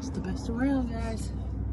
It's the best around, guys.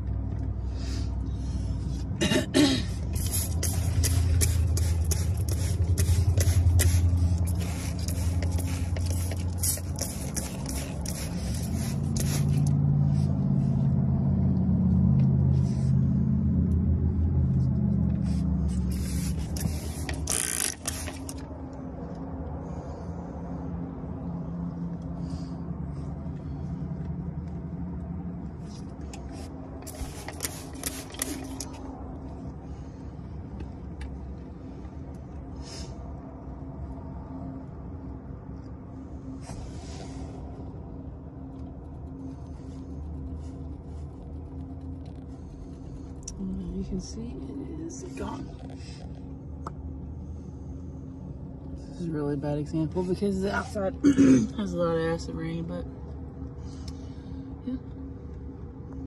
You can see it is gone. This is a really bad example because the outside has a lot of acid rain, but